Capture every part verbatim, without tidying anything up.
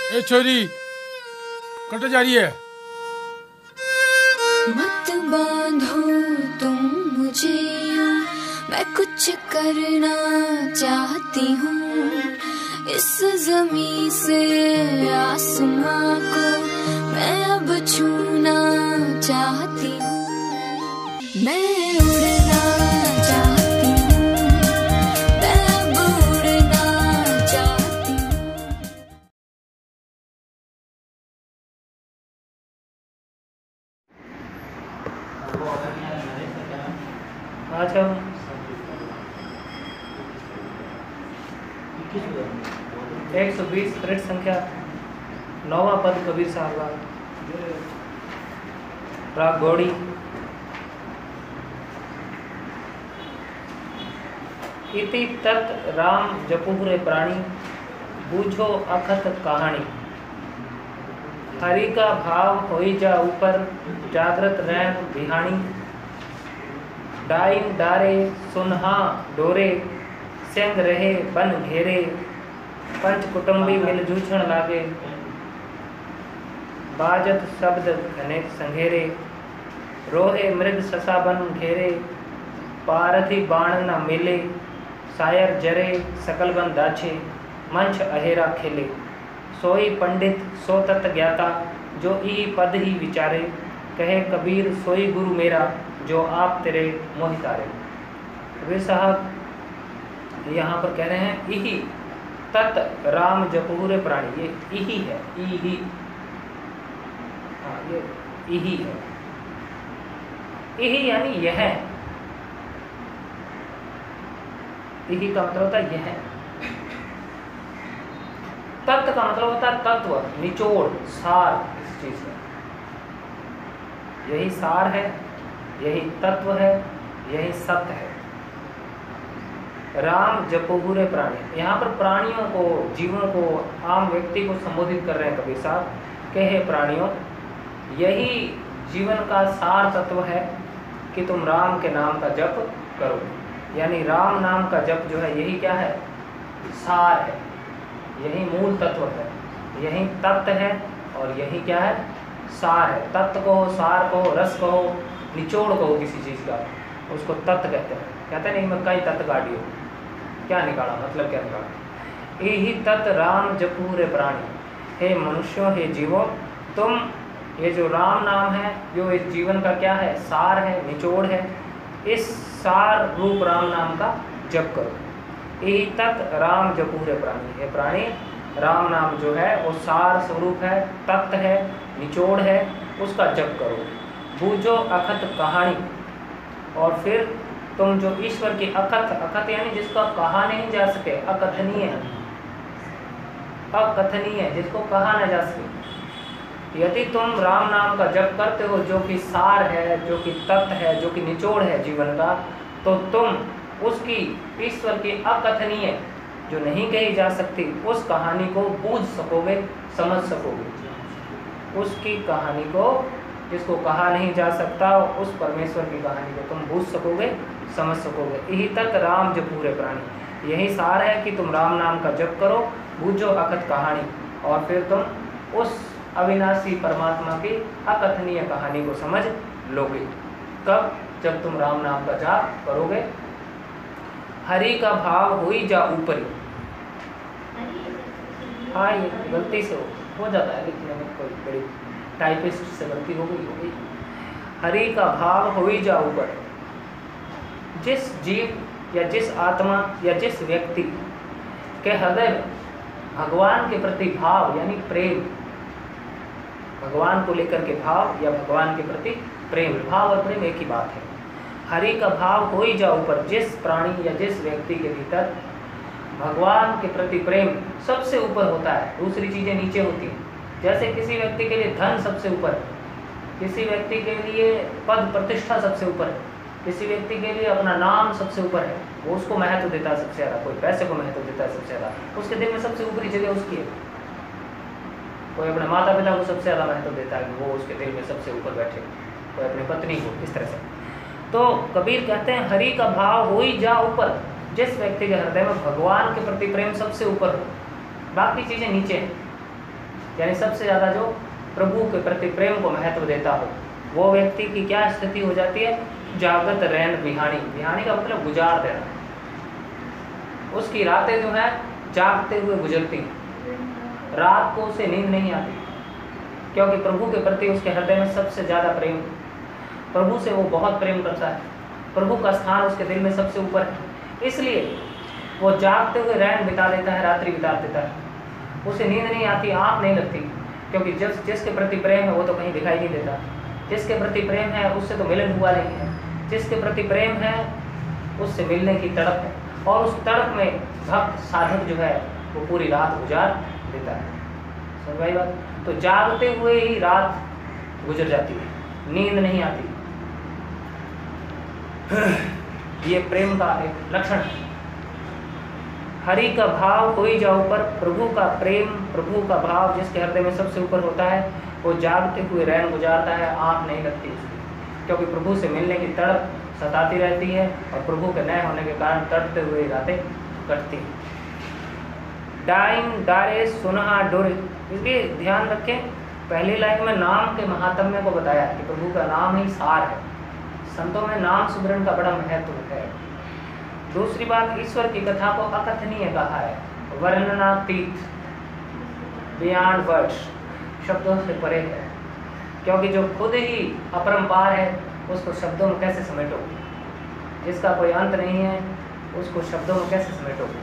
ए छोरी कट जा रही है। मत बांधो तुम मुझे यूं, मैं कुछ करना चाहती हूँ। इस जमीन से आसमां को मैं अब छूना चाहती हूँ। मैं उड़ना चाहती हूँ, मैं अब उड़ना चाहती हूँ। अच्छा, एक सौ बीस पृष्ठ संख्या नौवा पद कबीर साहब का राग घोड़ी। इति तत् राम जपुरे प्राणी, बूझो अखत कहानी। हरि का भाव होई जा ऊपर, जागृत रैन बिहानी। डाइन डारे सुनहा डोरे, संग रहे बन घेरे। पंच कुटुंबी मिल जूझण लागे, बाजत शब्द घने संघेरे। रोहे मृग ससा बन घेरे, पारथी बाण न मिले। शायर जरे सकल बन दाछे, मंच अहेरा खेले। सोई पंडित सो तत् ज्ञाता, जो ई पद ही विचारे। कहे कबीर सोई गुरु मेरा, जो आप तेरे मोहितारे। कबीर साहब यहाँ पर कह रहे हैं इही तत् राम जपुरे प्राणी। ये इही है, इही, हाँ ये इही है। इही यानी यह, इही का मतलब होता है यह। तत्व का मतलब होता है तत्व, निचोड़, सार इस चीज का। यही सार है, यही तत्व है, यही सत्य है। राम जपुरे प्राणी, यहाँ पर प्राणियों को, जीवों को, आम व्यक्ति को संबोधित कर रहे हैं कबीर साहब। कहे प्राणियों, यही जीवन का सार तत्व है कि तुम राम के नाम का जप करो। यानी राम नाम का जप जो है यही क्या है, सार है, यही मूल तत्व है, यही तत्व है और यही क्या है, सार है। तत्व कहो, सार कहो, रस कहो, निचोड़ कहो किसी चीज़ का, उसको तत्व कहते हैं। कहते नहीं मैं कई तत्व गाड़ी हो, क्या निकाला, मतलब क्या निकाला। यही तत् राम जपुरे प्राणी। हे मनुष्यों, हे जीवों, तुम ये जो राम नाम है, जो इस जीवन का क्या है, सार है, निचोड़ है, इस सार रूप राम नाम का जप करो। यही तत् राम जपुरे प्राणी। हे प्राणी, राम नाम जो है वो सार स्वरूप है, तत्व है, निचोड़ है, उसका जप करो। बूझो अखत कहानी, और फिर तुम जो ईश्वर की अकथ, अकथ यानी जिसका कहा नहीं जा सके, अकथनीय, अकथनीय, जिसको कहा न जा सके, यदि तुम राम नाम का जप करते हो, जो कि सार है, जो कि तत्व है, जो कि निचोड़ है जीवन का, तो तुम उसकी, ईश्वर की अकथनीय, जो नहीं कही जा सकती, उस कहानी को बूझ सकोगे, समझ सकोगे। उसकी कहानी को, जिसको कहा नहीं जा सकता, उस परमेश्वर की कहानी को तुम बूझ सकोगे, समझ सकोगे। यही तक राम जपुरे प्राणी, यही सार है कि तुम राम नाम का जप करो, बूझो अकथ कहानी, और फिर तुम उस अविनाशी परमात्मा की अकथनीय कहानी को समझ लोगे। कब? जब तुम राम नाम का जाप करोगे। हरि का भाव होई जा ऊपरी। हाँ, ये गलती से हो, हो जाता है, लिखने में कोई बड़ी टाइपिस्ट से गलती हो गई हो गई। हरि का भाव होई जा ऊपर। जिस जीव या जिस आत्मा या जिस व्यक्ति के हृदय में भगवान के प्रति भाव यानी प्रेम, भगवान को लेकर के भाव या भगवान के प्रति प्रेम, भाव और प्रेम एक ही बात है। हरि का भाव होई जा ऊपर। जिस प्राणी या जिस व्यक्ति के भीतर भगवान के प्रति प्रेम सबसे ऊपर होता है, दूसरी चीजें नीचे होती हैं। जैसे किसी व्यक्ति के लिए धन सबसे ऊपर है, किसी व्यक्ति के लिए पद प्रतिष्ठा सबसे ऊपर है, किसी व्यक्ति के लिए अपना नाम सबसे ऊपर है, वो उसको महत्व देता है सबसे ज़्यादा, कोई पैसे को महत्व देता है सबसे ज़्यादा, उसके दिल में सबसे ऊपरी जगह उसकी है। कोई अपने माता पिता को सबसे ज़्यादा महत्व देता है कि वो उसके दिल में सबसे ऊपर बैठे, कोई अपनी पत्नी को, इस तरह से। तो कबीर कहते हैं हरि का भाव हो ही जा ऊपर। जिस व्यक्ति के हृदय में भगवान के प्रति प्रेम सबसे ऊपर हो, बाकी चीज़ें नीचे हैं। यानी सबसे ज़्यादा जो प्रभु के प्रति प्रेम को महत्व देता हो, वो व्यक्ति की क्या स्थिति हो जाती है? जागत रैन बिहानी। बिहानी का मतलब गुजार देना। उसकी रातें जो है जागते हुए गुजरती हैं, रात को उसे नींद नहीं आती, क्योंकि प्रभु के प्रति उसके हृदय में सबसे ज़्यादा प्रेम, प्रभु से वो बहुत प्रेम करता है, प्रभु का स्थान उसके दिल में सबसे ऊपर है। इसलिए वो जागते हुए रैन बिता देता है, रात्रि बिता देता है। उसे नींद नहीं आती, आँख नहीं लगती, क्योंकि जिस जिसके प्रति प्रेम है वो तो कहीं दिखाई नहीं देता। जिसके प्रति प्रेम है उससे तो मिलन हुआ नहीं है, जिसके प्रति प्रेम है उससे मिलने की तड़प है, और उस तड़प में भक्त साधक जो है वो पूरी रात गुजार देता है। समझ भाई बात? तो जागते हुए ही रात गुजर जाती है, नींद नहीं आती। ये प्रेम का एक लक्षण है। हरि का भाव कोई जाओ पर, प्रभु का प्रेम, प्रभु का भाव जिसके हृदय में सबसे ऊपर होता है, वो जागते हुए रैन गुजारता है, आँख नहीं लगती उसकी, क्योंकि प्रभु से मिलने की तड़प सताती रहती है, और प्रभु के न होने के कारण तड़पते हुए रातें कटती हैं। डाइन डारे सुनहा डोरे, इसलिए ध्यान रखें, पहली लाइन में नाम के महात्म्य को बताया कि प्रभु का नाम ही सार है। संतों में नाम सुमरन का बड़ा महत्व है। दूसरी बात, ईश्वर की कथा को अकथनीय कहा है, वर्णनातीत, बियॉन्ड वर्ड्स, शब्दों से परे है, क्योंकि जो खुद ही अपरंपार है उसको शब्दों में कैसे समेटोगे? जिसका कोई अंत नहीं है उसको शब्दों में कैसे समेटोगे?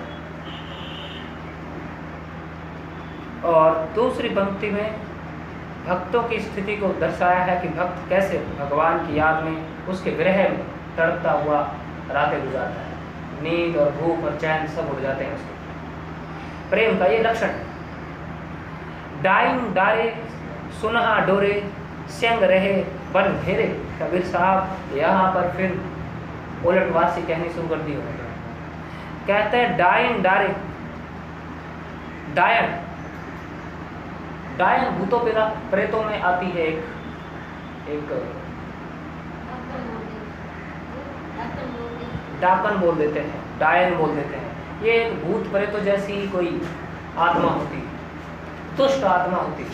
और दूसरी पंक्ति में भक्तों की स्थिति को दर्शाया है कि भक्त कैसे भगवान की याद में, उसके विरह में तड़पता हुआ रातें गुजारता है। नींद और भूख और चैन सब उड़ जाते हैं उसके। प्रेम का ये लक्षण है। डाइन डारे सुनहा डोरे, संग रहे बन घेरे। कबीर साहब यहाँ पर फिर उलटवासी कहनी शुरू कर दी होगी। कहते हैं डाइन डारे, डायन, डायन भूतों प्रेतों में आती है, एक एक डाकन बोल देते हैं, डायन बोल देते हैं। ये एक भूत प्रेतों जैसी कोई आत्मा होती, दुष्ट आत्मा होती।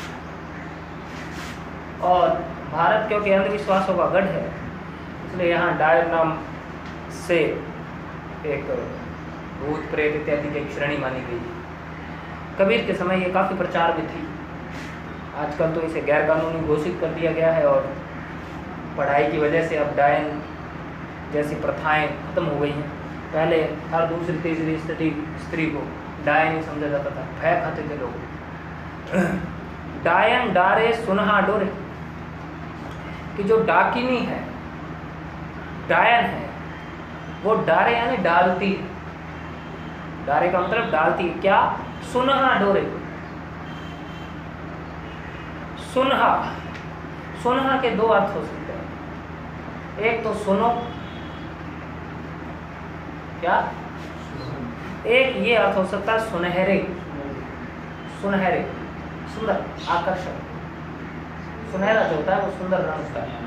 और भारत क्योंकि अंधविश्वासों का गढ़ है, इसलिए यहाँ डायन नाम से एक भूत प्रेत इत्यादि की एक श्रेणी मानी गई। कबीर के समय ये काफ़ी प्रचार में थी। आजकल तो इसे गैर कानूनी घोषित कर दिया गया है, और पढ़ाई की वजह से अब डायन जैसी प्रथाएं खत्म हो गई हैं। पहले हर दूसरी तीसरी स्त्री स्त्री को डायन ही समझा जाता था, भय खाते थे लोग। डायन डारे सुनहा डोरे, कि जो डाकिनी है, डायन है, वो डारे यानी डालती, डारे का मतलब डालती है। क्या? सुनहा डोरे। सुनहा, सुनहा के दो अर्थ हो सकते हैं। एक तो सुनो, क्या? एक ये अर्थ हो सकता है सुनहरे, सुनहरे, सुंदर, आकर्षक। सुनहरा जो होता है वो सुंदर रंग होता है।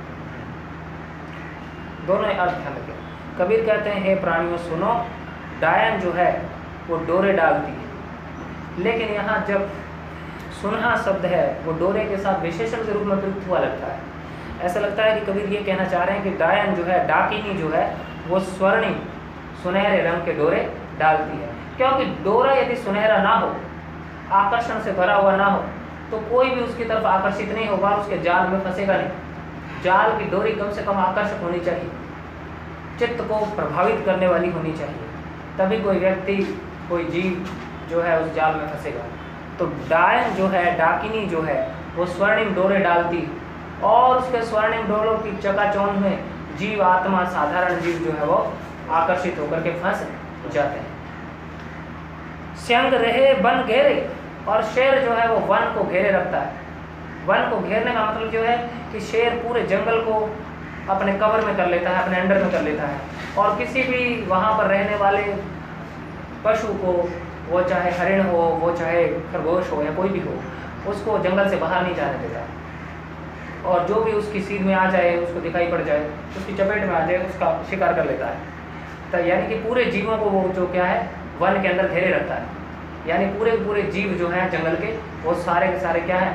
दोनों अर्थ ध्यान रखें। कबीर कहते हैं, हे प्राणियों सुनो, डायन जो है वो डोरे डालती है, लेकिन यहाँ जब सुनहा शब्द है वो डोरे के साथ विशेषण के रूप में प्रयुक्त हुआ लगता है। ऐसा लगता है कि कबीर ये कहना चाह रहे हैं कि डायन जो है, डाकिनी जो है, वो स्वर्णिम सुनहरे रंग के डोरे डालती है। क्योंकि डोरा यदि सुनहरा ना हो, आकर्षण से भरा हुआ ना हो, तो कोई भी उसकी तरफ आकर्षित नहीं होगा, उसके जाल में फंसेगा नहीं। जाल की डोरी कम से कम आकर्षक होनी चाहिए, चित्त को प्रभावित करने वाली होनी चाहिए, तभी कोई व्यक्ति, कोई जीव जो है उस जाल में फंसेगा। तो डायन जो है, डाकिनी जो है, वो स्वर्णिम डोरे डालती, और उसके स्वर्णिम डोरों की चकाचौंध में जीव आत्मा, साधारण जीव जो है वो आकर्षित होकर के फंस जाते हैं। संग रहे वन घेरे, और शेर जो है वो वन को घेरे रखता है। वन को घेरने का मतलब जो है कि शेर पूरे जंगल को अपने कवर में कर लेता है, अपने अंडर में कर लेता है, और किसी भी वहाँ पर रहने वाले पशु को, वो चाहे हरिण हो, वो चाहे खरगोश हो या कोई भी हो, उसको जंगल से बाहर नहीं जाने देता। और जो भी उसकी सीध में आ जाए, उसको दिखाई पड़ जाए, उसकी चपेट में आ जाए, उसका शिकार कर लेता है। तो यानी कि पूरे जीवों को वो जो क्या है, वन के अंदर घेरे रखता है। यानी पूरे पूरे जीव जो हैं जंगल के, वो सारे के सारे क्या हैं,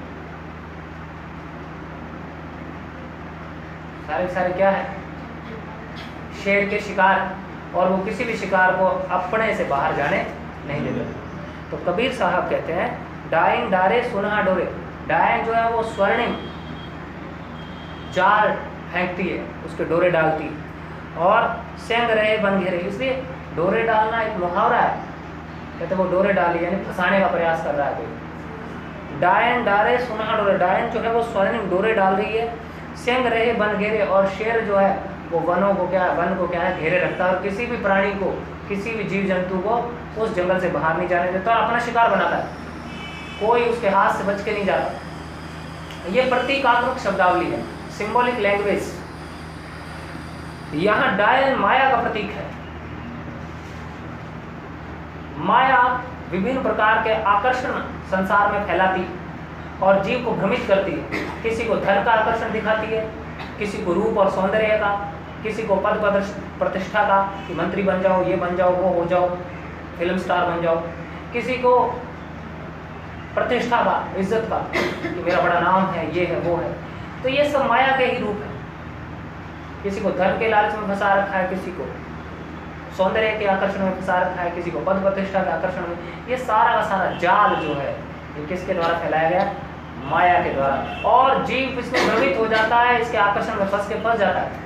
सारे के सारे क्या है, शेर के शिकार, और वो किसी भी शिकार को अपने से बाहर जाने नहीं देते। तो कबीर साहब कहते हैं डाइन डारे सुनहा डोरे। डाइन जो है वो स्वर्णिम जाल फेंकती है, उसके डोरे डालती है, और सेंग रहे बन घेरे, इसलिए डोरे डालना एक मुहावरा है, कहते वो डोरे डाली यानी फंसाने का प्रयास कर रहा है कोई। डायन डारे सुनहा डोरे, डायन जो है वो स्वर्णिम डोरे डाल रही है, सेंग रहे बन घेरे, और शेर जो है वो वनों को क्या है, वन को क्या है, घेरे रखता है, और किसी भी प्राणी को, किसी भी जीव जंतु को उस जंगल से बाहर नहीं जाने देता, और अपना शिकार बनाता है, कोई उसके हाथ से बच के नहीं जाता। ये प्रतीकात्मक शब्दावली है, सिंबॉलिक लैंग्वेज। यहाँ डायन माया का प्रतीक है। माया विभिन्न प्रकार के आकर्षण संसार में फैलाती और जीव को भ्रमित करती है। किसी को धन का आकर्षण दिखाती है, किसी को रूप और सौंदर्य का, किसी को पद प्रतिष्ठा का कि मंत्री बन जाओ, ये बन जाओ, वो हो जाओ, फिल्म स्टार बन जाओ, किसी को प्रतिष्ठा का, इज्जत का कि मेरा बड़ा नाम है, ये है, वो है। तो ये सब माया के ही रूप है। किसी को धन के लालच में फंसा रखा है, किसी को सौंदर्य के आकर्षण में फंसा रखा है, किसी को पद प्रतिष्ठा के आकर्षण में। ये सारा का सारा जाल जो है ये किसके द्वारा फैलाया गया, माया के द्वारा, और जीव इसमें भ्रमित हो जाता है, इसके आकर्षण में फंस के फंस जाता है।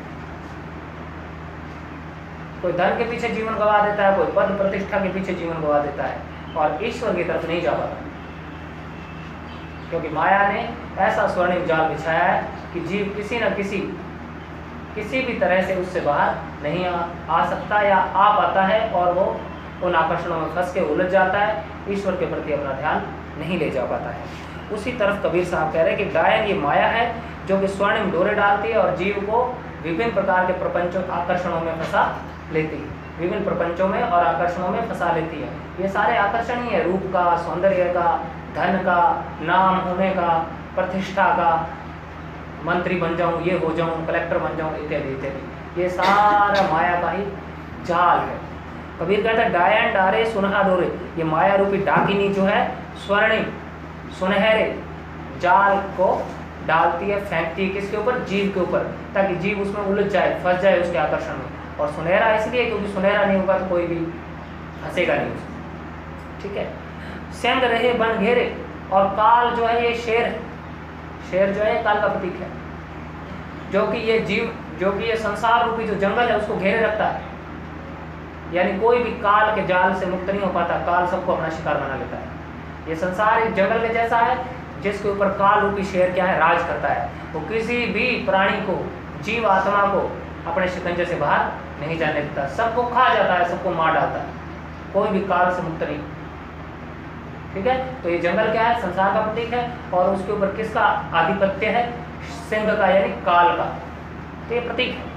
कोई धन के पीछे जीवन गवा देता है, कोई पद प्रतिष्ठा के पीछे जीवन गवा देता है, और ईश्वर की तरफ नहीं जा पाता, क्योंकि माया ने ऐसा स्वर्णिम जाल बिछाया है कि जीव किसी न किसी किसी भी तरह से उससे बाहर नहीं आ, आ सकता या आ पाता है, और वो उन आकर्षणों में फंस के उलझ जाता है, ईश्वर के प्रति अपना ध्यान नहीं ले जा पाता है। उसी तरफ कबीर साहब कह रहे हैं कि डायन ये माया है जो कि स्वर्णिम डोरे डालती है और जीव को विभिन्न प्रकार के प्रपंचों आकर्षणों में फंसा लेती है, विभिन्न प्रपंचों में और आकर्षणों में फंसा लेती है। ये सारे आकर्षण ही है, रूप का, सौंदर्य का, धन का, नाम होने का, प्रतिष्ठा का, मंत्री बन जाऊं, ये हो जाऊं, कलेक्टर बन जाऊं, इत्यादि इत्यादि। ये सारा माया का ही जाल है। कबीर कहता है डायन डारे सुनहा डोरे, ये माया रूपी डाकिनी जो है स्वर्णिम सुनहरे जाल को डालती है, फेंकती है किसके ऊपर, जीव के ऊपर, ताकि जीव उसमें उलझ जाए, फंस जाए उसके आकर्षण में। और सुनहरा इसलिए क्योंकि सुनहरा नहीं होगा तो कोई भी हंसेगा नहीं उसमें, ठीक है। सेंग रहे बन घेरे, और काल जो है ये शेर है, शेर जो है काल का प्रतीक है, जो कि ये जीव, जो कि ये संसार रूपी जो जंगल है उसको घेरे रखता है, यानी कोई भी काल के जाल से मुक्त नहीं हो पाता, काल सबको अपना शिकार बना लेता है। ये संसार एक जंगल के जैसा है जिसके ऊपर काल रूपी शेर क्या है, राज करता है। वो किसी भी प्राणी को, जीव आत्मा को अपने शिकंजे से बाहर नहीं जाने देता, सबको खा जाता है, सबको मार डालता है, कोई भी काल से मुक्त नहीं, ठीक है। तो ये जंगल क्या है, संसार का प्रतीक है, और उसके ऊपर किसका आधिपत्य है, सिंह का यानी काल का, तो ये प्रतीक है।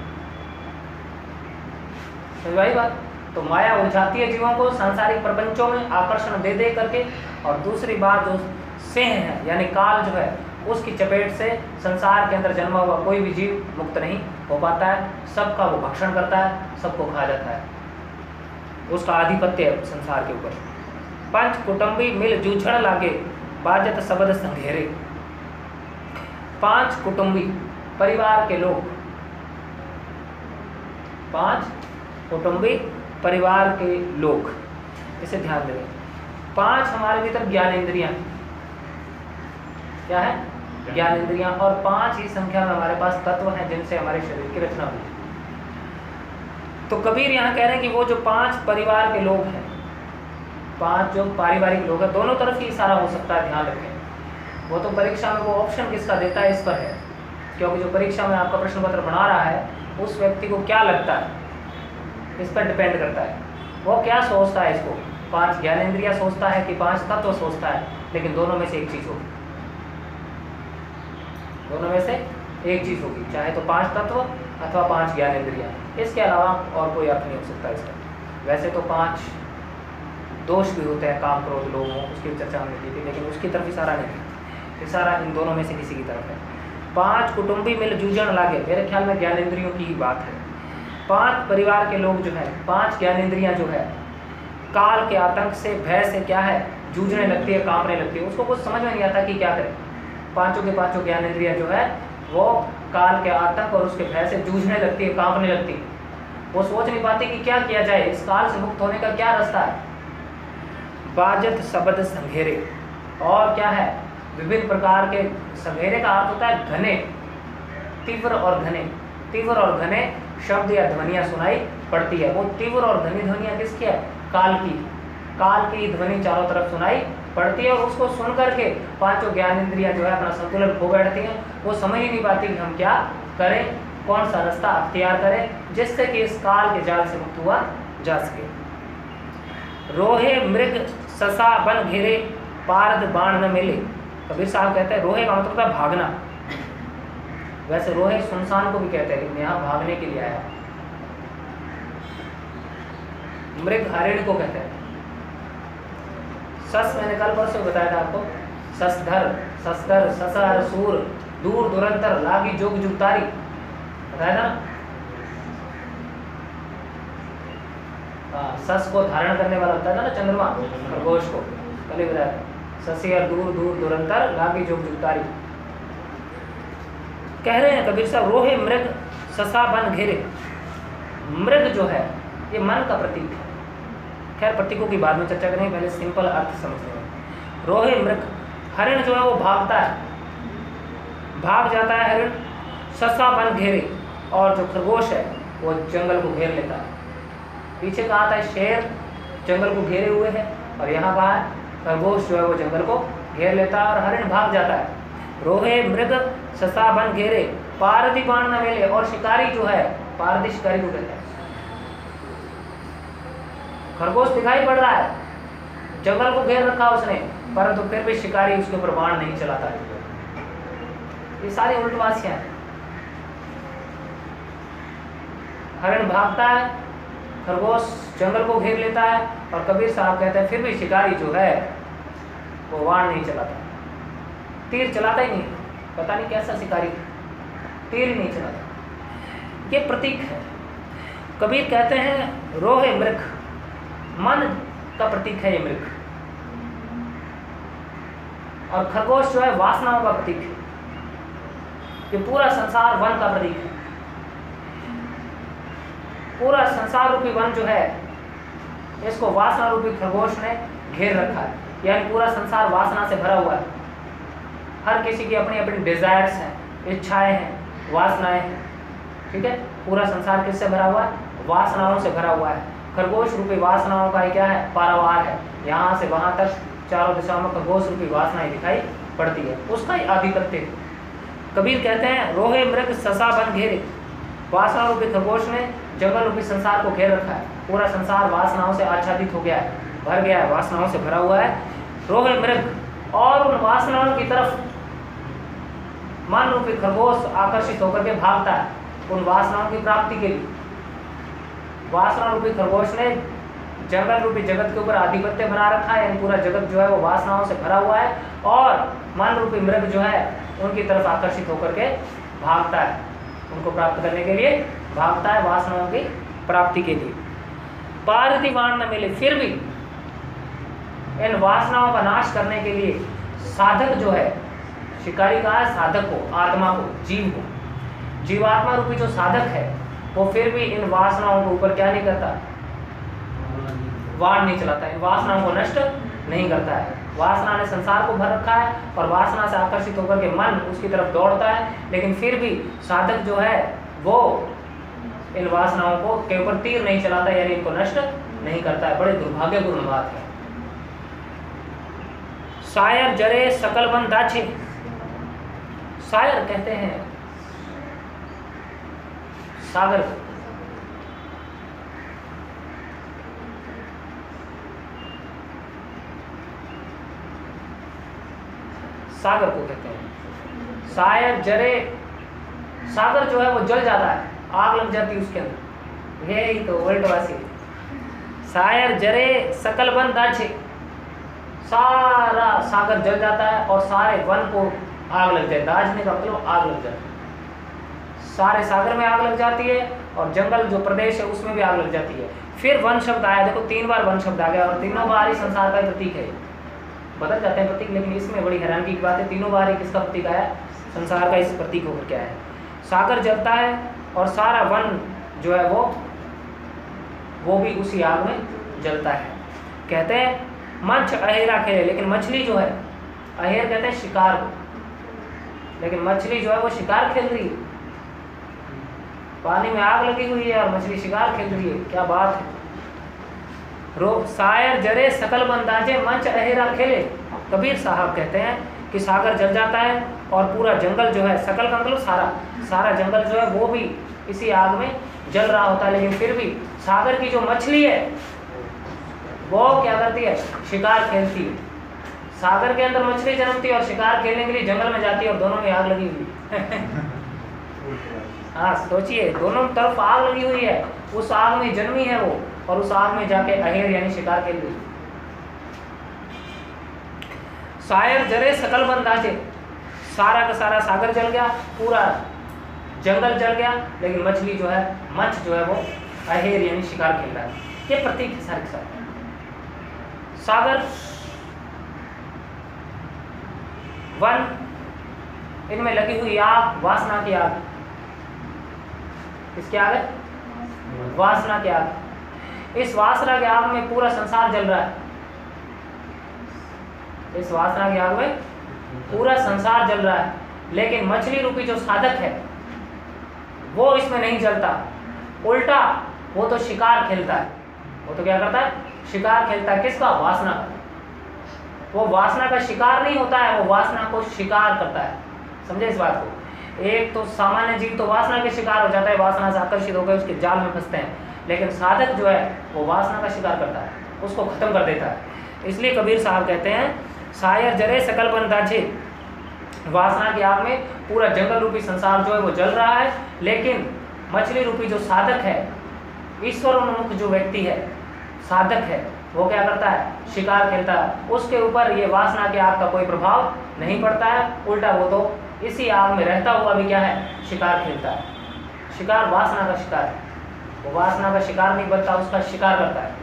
समझ आई बात। तो माया उलझाती है जीवों को सांसारिक प्रपंचों में आकर्षण दे दे करके, और दूसरी बात जो सिंह है यानी काल जो है उसकी चपेट से संसार के अंदर जन्मा हुआ कोई भी जीव मुक्त नहीं हो पाता है, सबका वो भक्षण करता है, सबको खा जाता है, उसका आधिपत्य है संसार के ऊपर। पंच कुटुंबी मिल जूझण लागे, बाजत शब्द संघेरे। पांच कुटुंबी परिवार के लोग, पांच कुटुंबी परिवार के लोग, इसे ध्यान दें। पांच हमारे भीतर ज्ञानेंद्रियां, क्या है, ज्ञानेंद्रियां, और पांच ही संख्या में हमारे पास तत्व हैं जिनसे हमारे शरीर की रचना हुई। तो कबीर यहाँ कह रहे हैं कि वो जो पांच परिवार के लोग हैं, पांच जो पारिवारिक लोग हैं, दोनों तरफ ही इशारा हो सकता है, ध्यान रखें। वो तो परीक्षा में वो ऑप्शन किसका देता है इस पर है, क्योंकि जो परीक्षा में आपका प्रश्न पत्र बना रहा है उस व्यक्ति को क्या लगता है इस पर डिपेंड करता है, वो क्या सोचता है। इसको पांच ज्ञानेंद्रियां सोचता है कि पांच तत्व सोचता है, लेकिन दोनों में से एक चीज होगी, दोनों में से एक चीज होगी, चाहे तो पांच तत्व अथवा पांच ज्ञानेंद्रियां, इसके अलावा और कोई अर्थ नहीं हो सकता इसका। वैसे तो पांच दोष भी होते हैं, काम क्रोध लोभ मोह, उसकी चर्चा हमने की थी, लेकिन उसकी तरफ इशारा नहीं है, इशारा इन दोनों में से किसी की तरफ है। पांच कुटुंबी मिल जूझण लागे, मेरे ख्याल में ज्ञानेंद्रियों की ही बात है। पांच परिवार के लोग जो है, पांच ज्ञानेंद्रियां जो है, काल के आतंक से, भय से क्या है, जूझने लगती है, कांपने लगती है। उसको कुछ समझ में नहीं आता कि क्या करे। पांचों के पांचों ज्ञान इंद्रियां जो है वो काल के आतंक और उसके भय से जूझने लगती है, कांपने लगती है। वो सोच नहीं पाती कि क्या किया जाए, इस काल से मुक्त होने का क्या रास्ता है। बाजत शब्द संघेरे, और क्या है, विभिन्न प्रकार के, संघेरे का अर्थ होता है घने, तीव्र और घने, तीव्र और घने शब्द या ध्वनियां सुनाई पड़ती है। वो तीव्र और घनी ध्वनियां किसकी है, काल की। काल की ध्वनि चारों तरफ सुनाई पड़ती है और उसको सुन करके पांचों ज्ञान इंद्रियां जो है अपना संतुलन खो बैठती हैं। वो समझ ही नहीं पाती कि हम क्या करें, कौन सा रास्ता अख्तियार करें जिससे कि इस काल के जाल से मुक्त हुआ जा सके। रोहे मृग ससा बन घेरे, पारद बाण न मिले। कबीर साहब कहते हैं रोहे का मतलब होता है भागना। वैसे रोहे सुनसान को भी कहते हैं, लेकिन यहाँ भागने के लिए आया। मृग हरिण को कहते हैं। सस मैंने कल परसों बताया था आपको, ससधर, ससधर, ससर, सूर, दूर दुरंतर, लागी जोग जुगतारी, बताया था ना। सस को धारण करने वाला बताया था ना, चंद्रमा खरगोश को, कल ही बताया था। ससियर, दूर दूर दुरंतर, लागी जोग जुगतारी। कह रहे हैं कबीर साहब, रोहे मृग ससा बन घेरे। मृग जो है ये मन का प्रतीक है। खैर प्रतीकों की बाद में चर्चा करेंगे, पहले सिंपल अर्थ समझते हैं। रोहे मृग, हरिण जो है वो भागता है, भाग जाता है हरिण। ससा बन घेरे, और जो खरगोश है वो जंगल को घेर लेता है। पीछे कहा था शेर जंगल को घेरे हुए है, और यहाँ कहा है खरगोश जो है वो जंगल को घेर लेता है और हरिण भाग जाता है। रोहे मृग ससा बन घेरे, पारदी बाण न मिले। और शिकारी जो है, पारदी शिकारी को कहते हैं। खरगोश दिखाई पड़ रहा है, जंगल को घेर रखा उसने, परंतु फिर भी शिकारी उसके ऊपर बाण नहीं चलाता है। ये सारी उल्टवासियां हैं। हरिण भागता है, खरगोश जंगल को घेर लेता है, और कबीर साहब कहते हैं फिर भी शिकारी जो है वो बाण नहीं चलाता, तीर चलाता ही नहीं। पता नहीं कैसा शिकारी, तीर ही नहीं चलाता। ये प्रतीक है। कबीर कहते हैं रोहे मृग, मन का प्रतीक है ये मृग, और खरगोश जो है वासनाओं का प्रतीक है। ये पूरा संसार वन का प्रतीक है। पूरा संसार रूपी वन जो है इसको वासना रूपी खरगोश ने घेर रखा है, यानी पूरा संसार वासना से भरा हुआ है। हर किसी की अपनी अपनी डिजायर्स हैं, इच्छाएं हैं, वासनाएं हैं। ठीक है, पूरा संसार किससे भरा हुआ है, वासनाओं से भरा हुआ है। खरगोश रूपी वासनाओं का क्या है, पारावार है। यहाँ से वहां तक चारों दिशाओं में खरगोश रूपी वासनाएं दिखाई पड़ती है, उसका ही आधिपत्य है। कबीर कहते हैं रोहे मृग ससा बन घेरे, वासना रूपी खरगोश ने जंगल रूपी संसार को घेर रखा है। पूरा संसार वासनाओं से आच्छादित हो गया है, भर गया है, वासनाओं से भरा हुआ है। रोहे मृग, और उन वासनाओं की तरफ मन रूपी खरगोश आकर्षित होकर के भागता है, उन वासनाओं की प्राप्ति के लिए। वासना रूपी खरगोश ने जंगल रूपी जगत के ऊपर आधिपत्य बना रखा है, यानी पूरा जगत जो है वो वासनाओं से भरा हुआ है, और मन रूपी मृग जो है उनकी तरफ आकर्षित होकर के भागता है, उनको प्राप्त करने के लिए भागता है, वासनाओं की प्राप्ति के लिए। पारदी बाण न मिले, फिर भी इन वासनाओं का नाश करने के लिए साधक जो है, शिकारी कहा है साधक को, आत्मा को, जीव को, जीवात्मा रूपी जो साधक है वो फिर भी इन वासनाओं के ऊपर क्या नहीं करता, वाण नहीं चलाता, इन वासनाओं को नष्ट नहीं करता है। वासना ने संसार को भर रखा है और वासना से आकर्षित होकर के मन उसकी तरफ दौड़ता है, लेकिन फिर भी साधक जो है वो इन वासनाओं को के ऊपर तीर नहीं चलाता, यानी इनको नष्ट नहीं करता है। बड़े दुर्भाग्यपूर्ण बात है। शायर जरे सकल बन दाछे, शायर कहते हैं सागर को, सागर को कहते हैं। शायर जरे, सागर जो है वो जल जाता है, आग लग जाती है उसके अंदर, यही तो उल्टवासी। शायर जरे सकल बन दाछे, सारा सागर जल जाता है और सारे वन को आग लग जाए। दाझने का मतलब आग लग जाती है, सारे सागर में आग लग जाती है और जंगल जो प्रदेश है उसमें भी आग लग जाती है। फिर वन शब्द आया, देखो तीन बार वन शब्द आ गया और तीनों बार ही संसार का प्रतीक है। बदल जाते हैं प्रतीक, लेकिन इसमें बड़ी हैरानी की बात है, तीनों बार ही किसका प्रतीक आया? संसार का इस प्रतीक होकर क्या है। सागर जलता है और सारा वन जो है वो वो भी उसी आग में जलता है। कहते हैं मच्छ अहेरा खेले, लेकिन मछली जो है, अहेर कहते हैं शिकार को, लेकिन मछली जो है वो शिकार खेल रही है। पानी में आग लगी हुई है और मछली शिकार खेल रही है, क्या बात है। रो शायर जरे सकल बंदाजे मंच अहेरा खेले। कबीर साहब कहते हैं कि सागर जल जाता है और पूरा जंगल जो है, सकल का मतलब सारा सारा जंगल जो है वो भी इसी आग में जल रहा होता है, लेकिन फिर भी सागर की जो मछली है वो क्या करती है? शिकार खेलती है। सागर के अंदर मछली जन्मती है और शिकार खेलने के लिए जंगल में जाती है और दोनों में आग लगी हुई है। हाँ सोचिए, दोनों तरफ आग लगी हुई है, उस आग में जन्मी है वो और उस आग में जाके अहेर यानी शिकार खेल रही। शायर जरे सकल बंदाजे, सारा का सारा सागर जल गया, पूरा जंगल जल गया, लेकिन मछली जो है, मच्छ जो है वो अहेर यानी शिकार खेल रहा है। ये प्रतीक है सारे के सारे। सागर, वन, इनमें लगी हुई आग, वासना की आग। किसकी आग है? वासना की आग। इस वासना की आग में पूरा संसार जल रहा है। इस वासना की आग में पूरा संसार जल रहा है, लेकिन मछली रूपी जो साधक है वो इसमें नहीं जलता, उल्टा वो तो शिकार खेलता है। वो तो क्या करता है? शिकार खेलता है। किसका? वासना का। वो वासना का शिकार नहीं होता है, वो वासना को शिकार करता है। समझे इस बात को? एक तो सामान्य जीव तो वासना के शिकार हो जाता है, वासना से आकर्षित होकर उसके जाल में फंसते हैं, लेकिन साधक जो है वो वासना का शिकार करता है, उसको खत्म कर देता है। इसलिए कबीर साहब कहते हैं शायर जरे सकल बंदाजे, वासना की आग में पूरा जंगल रूपी संसार जो है वो जल रहा है, लेकिन मछली रूपी जो साधक है, ईश्वर उन्मुख जो व्यक्ति है, साधक है, वो क्या करता है? शिकार खेलता है। उसके ऊपर ये वासना की आग का कोई प्रभाव नहीं पड़ता है, उल्टा वो तो इसी आग में रहता हुआ भी क्या है? शिकार खेलता है। शिकार वासना का शिकार है, वो वासना का शिकार नहीं बनता, उसका शिकार करता है।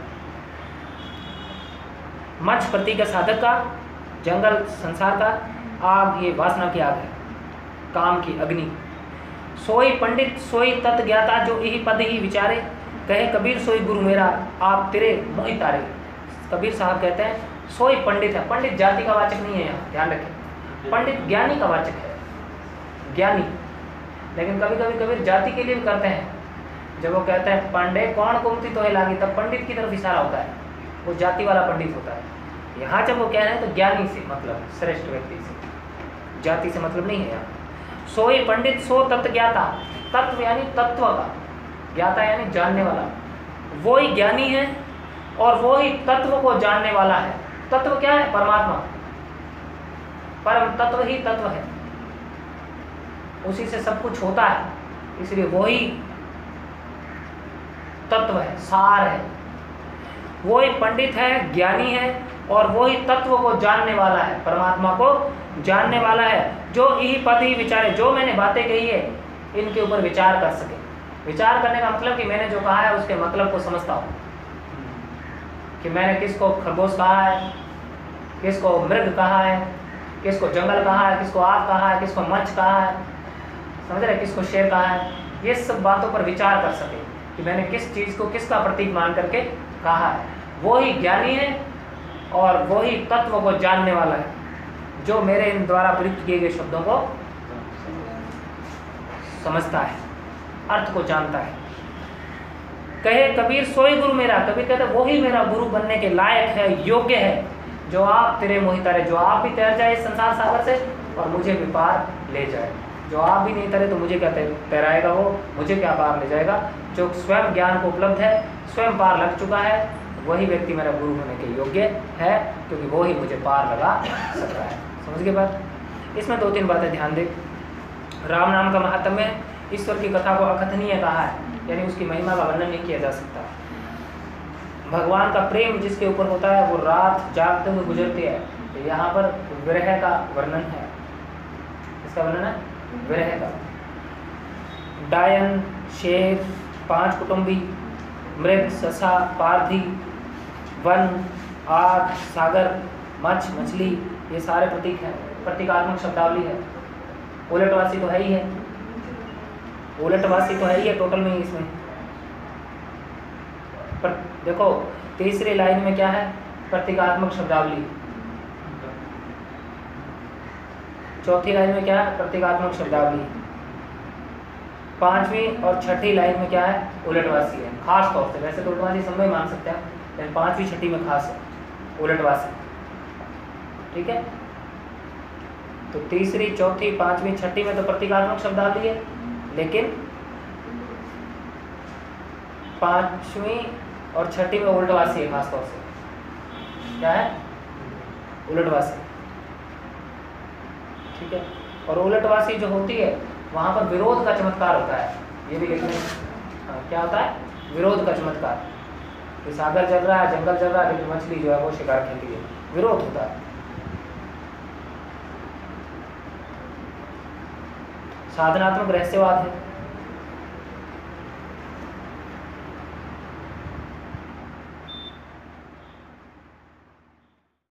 मच्छ प्रतीक है साधक का, जंगल संसार का, आग ये वासना की आग है, काम की अग्नि। सोई पंडित सोई तत् ज्ञाता जो यही पद ही विचारे, कहे कबीर सोई गुरु मेरा आप तेरे मोहि तारे। कबीर साहब कहते हैं सोई पंडित है, पंडित जाति का वाचक नहीं है, यहाँ ध्यान रखें, पंडित ज्ञानी का वाचक है, ज्ञानी। लेकिन कभी कभी कबीर जाति के लिए भी करते हैं, जब वो कहते हैं पांडे कौन कुमती तो है लागी, तब पंडित की तरफ इशारा होता है, वो जाति वाला पंडित होता है। यहाँ जब वो कह रहे हैं तो ज्ञानी से मतलब, श्रेष्ठ व्यक्ति से, जाति से मतलब नहीं है यहाँ। सोई पंडित सो तत्व ज्ञाता, तत्व यानी तत्व का, ज्ञाता यानी जानने वाला, वो ही ज्ञानी है और वो ही तत्व को जानने वाला है। तत्व क्या है? परमात्मा, परम तत्व ही तत्व है, उसी से सब कुछ होता है, इसलिए वो ही तत्व है, सार है। वो ही पंडित है, ज्ञानी है और वो ही तत्व को जानने वाला है, परमात्मा को जानने वाला है। जो यही पद ही विचारे, जो मैंने बातें कही है इनके ऊपर विचार कर सके। विचार करने का मतलब कि मैंने जो कहा है उसके मतलब को समझता हूँ, कि मैंने किसको खरगोश कहा है, किसको मृग कहा है, किसको जंगल कहा है, किसको आग कहा है, किसको मच्छ कहा है, समझ रहे, किसको शेर कहा है। ये सब बातों पर विचार कर सके कि मैंने किस चीज़ को किसका प्रतीक मान करके कहा है। वो ही ज्ञानी है और वो ही तत्व को जानने वाला है, जो मेरे इन द्वारा प्रयुक्त किए गए शब्दों को समझता है, अर्थ को जानता है। कहे कबीर सोई गुरु मेरा, कबीर कहते वो ही मेरा गुरु बनने के लायक है, योग्य है, जो आप तेरे मोहि तारे, जो आप भी तैर जाए इस संसार सागर से और मुझे भी पार ले जाए। जो आप भी नहीं तैरे तो मुझे क्या तैराएगा वो, मुझे क्या पार ले जाएगा। जो स्वयं ज्ञान को उपलब्ध है, स्वयं पार लग चुका है, वही व्यक्ति मेरा गुरु होने के योग्य है, क्योंकि वो ही मुझे पार लगा सकता है। समझ गए बात? इसमें दो तीन बातें ध्यान दें। राम नाम का महात्म्य है, ईश्वर की कथा को अकथनीय कहा है, यानी उसकी महिमा का वर्णन नहीं किया जा सकता। भगवान का प्रेम जिसके ऊपर होता है वो रात जागते हुए गुजरती है, तो यहाँ पर विरह का वर्णन है। इसका वर्णन है विरह का। डायन, शेर, पांच कुटुंबी, मृग, ससा, पारधी, वन, आग, सागर, मच्छ, मछली, ये सारे प्रतीक हैं, प्रतीकात्मक शब्दावली है। उलटवासी तो है ही है, उलटवासी तो है ही है टोटल में ही इसमें। पर देखो तीसरी लाइन में क्या है, प्रतीकात्मक शब्दावली। चौथी लाइन में क्या है, प्रतीकात्मक शब्दावली। पांचवी और छठी लाइन में क्या है, उलटवासी है खास तौर से। वैसे तो उलटवासी सब में मान सकते हैं, लेकिन पांचवी छठी में खास है उलटवासी। ठीक है, तो तीसरी, चौथी, पांचवी, छठी में तो प्रतीकात्मक शब्दावली है, लेकिन पांचवी और छठी में उलटवासी है खास तौर से। क्या है, उलटवासी। ठीक है, और उलटवासी जो होती है वहां पर विरोध का चमत्कार होता है, ये भी लिखने। हाँ, क्या होता है, विरोध का चमत्कार। कि सागर जल रहा है, जंगल जल रहा है, लेकिन मछली जो है वो शिकार खेल रही है, विरोध होता है। साधनात्मक रहस्यवाद है,